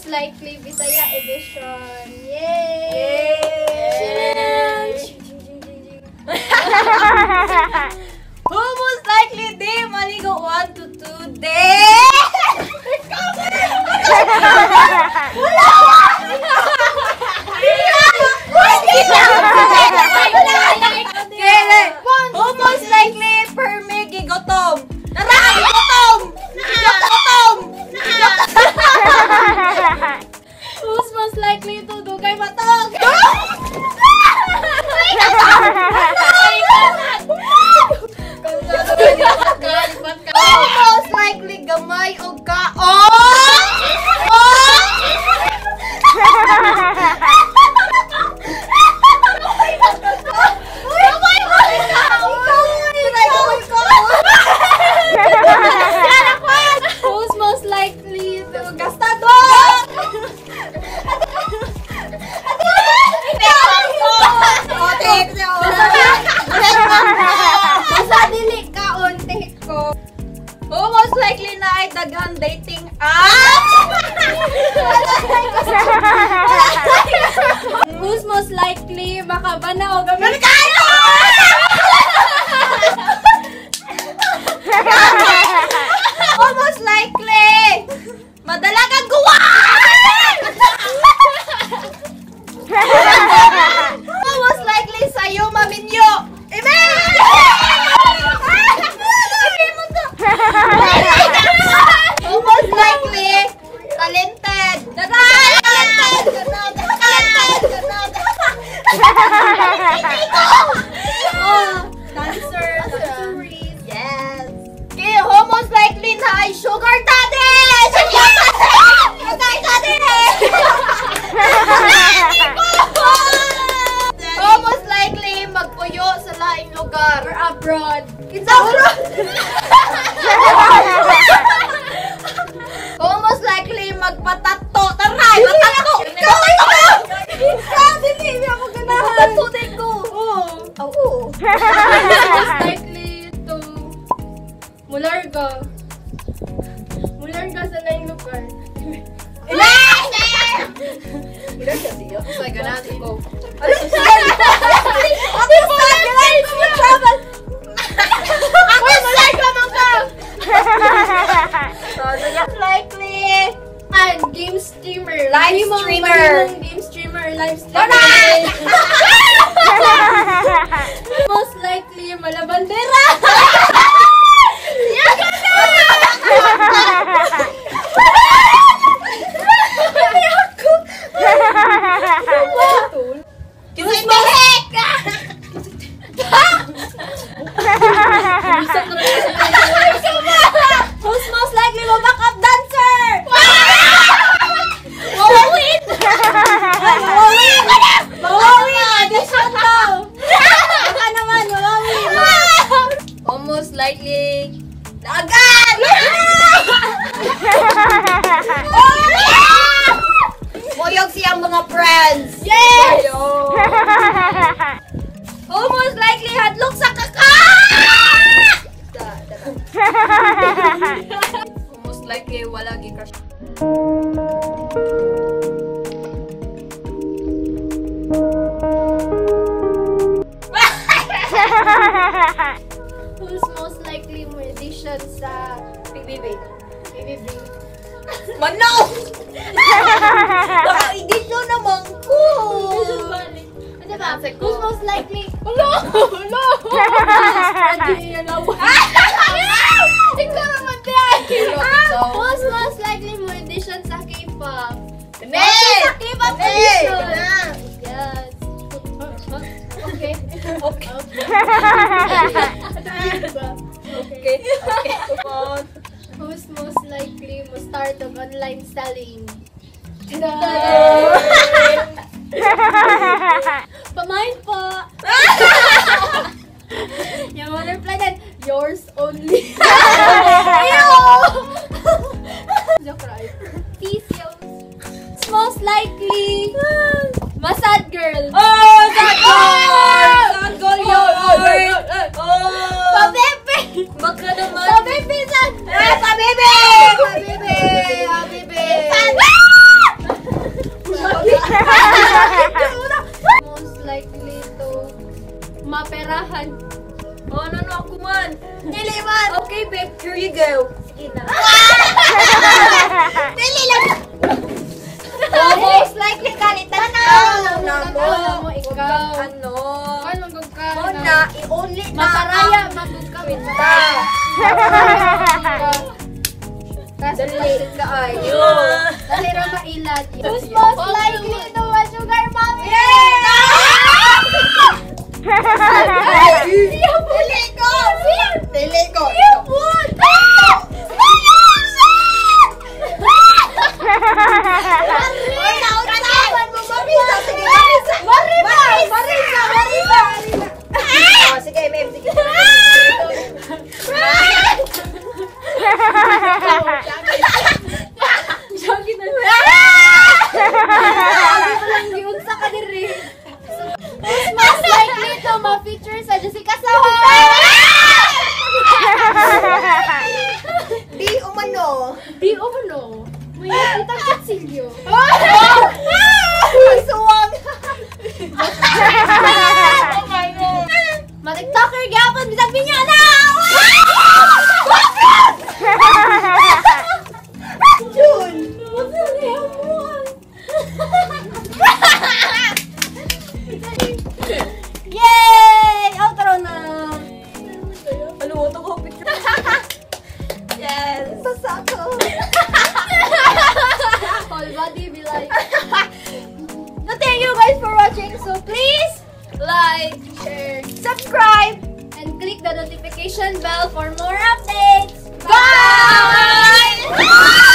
Most likely Bisaya edition. Yay! Who most likely di maligo 1 to 2 days? Who most likely permi gigotom? Tara, gigotom! Gigotom! Who's most likely to dugay matog? Who most likely gamay o kaon? Who's most likely to Gastado! basta dili kaon tihik ko? Who most likely na ay daghang dating apps? Who's most likely makabana o gamit? Who most likely madalagang guwan? Who most likely sa'yo maminyo? Amen! Who most likely talented? Talented! Dancers. Yes! Okay, who most likely na ay sugar daddy? Sugar daddy! Who most likely magpuyo sa laing lugar? Or abroad. It's abroad! Who most likely magpatato? Taray! Patato! Ikaw! Dili! Hindi ako ganahan! Patato din ko! Oo! Most likely to mularga. Mularga sa laing lugar. Ilan ka siya? Sa ganahan ko. Ano siya? Ako sa ganahan ko mag-travel! Mularga mo ka! Most likely Game streamer. Live streamer. Game streamer. Live streamer. Most likely malabandera. Who's most likely mo backup dancer? Mawawin! Mawawin! Audition daw! Baka naman, mawawin! Almost likely agad! Moyog siyang mga friends! Yes! Almost likely hadlok sa kaka! Almost likely wala gi-crush. Who's most likely mo edition sa PBB. PBB? Manong! Baka edito naman ko! Ano ba? Who's most likely? Hello! Hello! Ikaw naman din! Who's most likely mo edition sa K-pop? Hey! Sa K-pop Hey! edition! Na! Yes. Okay. Okay. Okay. Okay. Come on. Who's most likely mo start of online selling? Pamain po! Yung mga reply din, yours only. Joke right. Peace, yo. It's most likely Masad girl. Oh! Sad girl! Sad girl yun! Pabebe! Baka naman. Pabebe san! Pabebe! Pabebe! Pabebe! babe. Here you go. Sige na. Dali lang. Most likely kalitan na. Mo ikaw. Ano? Kan magug ka. Muna, i-only na. Makaraya magug ka. Dali ka ay. Dali ra mailat. Who's most likely to a sugar mommy? Dili ko! Dili ko! Siyapon! Sige, babe. Sige. Most likely to ma-feature sa Jessica Soho. Di umano. Di umano. May nakita katsilyo. Ay, suwag. Oh my God. Ma-tiktoker gyapon bisag niya na. Jun. Yay! Outro na. Ano ito ko picture? Yes. Basa ko. Whole body be like. So thank you guys for watching. So please Like, share, subscribe. and click the notification bell for more updates. Bye!